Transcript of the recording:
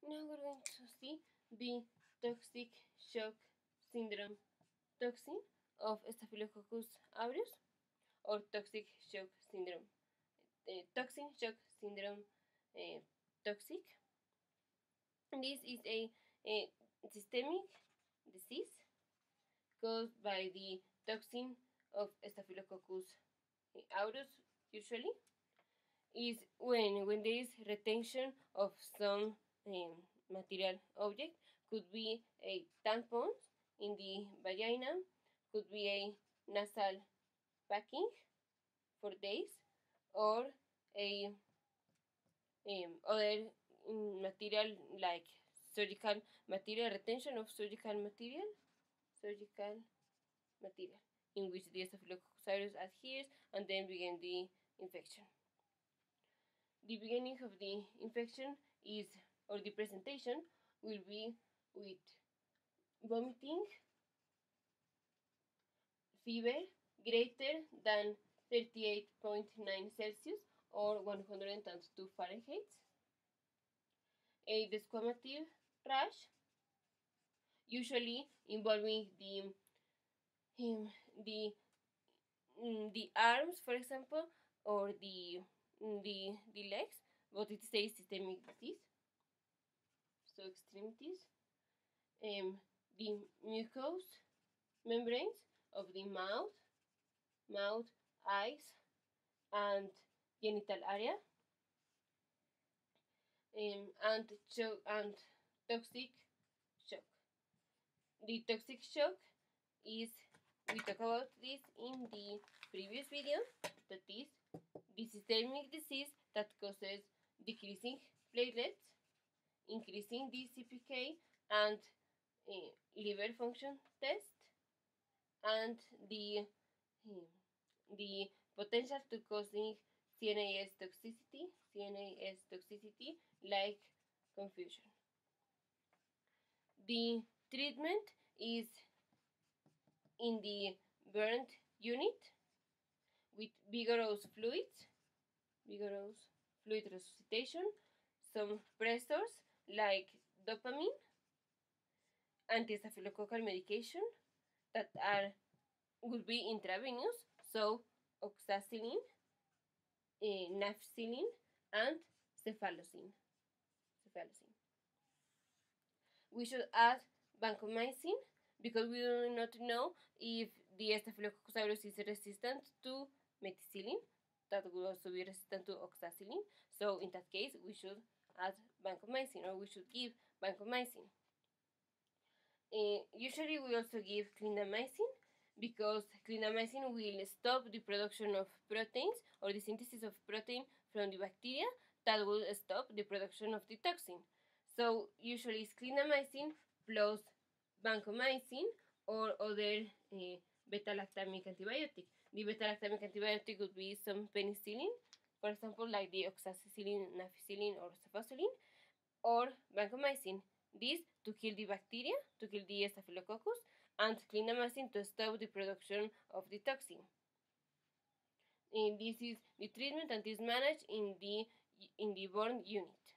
Now we're going to see the toxic shock syndrome toxin of Staphylococcus aureus, or toxic shock syndrome. Toxin shock syndrome toxic. This is a systemic disease caused by the toxin of Staphylococcus aureus. Usually is when there is retention of some material object. Could be a tampon in the vagina, could be a nasal packing for days, or a other material like surgical material, retention of surgical material in which the Staphylococcus aureus adheres and then begin the infection. The beginning of the infection is, or the presentation will be with vomiting, fever greater than 38.9 Celsius or 102 Fahrenheit, a desquamative rash, usually involving the arms, for example, or the legs, but it is a systemic disease, so extremities. The mucous membranes of the mouth, eyes, and genital area, and toxic shock. The toxic shock is, we talked about this in the previous video, that is the systemic disease that causes decreasing platelets, increasing the CPK and liver function test, and the potential to causing CNAS toxicity like confusion. The treatment is in the burn unit with vigorous fluid resuscitation, some pressors like dopamine, anti-staphylococcal medication that would be intravenous, so oxacillin, nafcillin, and cephalocin. We should add vancomycin because we do not know if the Staphylococcus aureus is resistant to methicillin. That will also be resistant to oxacillin. So in that case, we should add vancomycin, or we should give vancomycin. Usually we also give clindamycin because clindamycin will stop the production of proteins or the synthesis of protein from the bacteria that will stop the production of the toxin. So usually it's clindamycin plus vancomycin or other beta-lactamic antibiotic. The beta-lactamic antibiotic would be some penicillin, for example, like the oxacillin, nafcillin, or cephalocin, or vancomycin. This to kill the bacteria, to kill the Staphylococcus, and clindamycin to stop the production of the toxin. And this is the treatment, and is managed in the burn unit.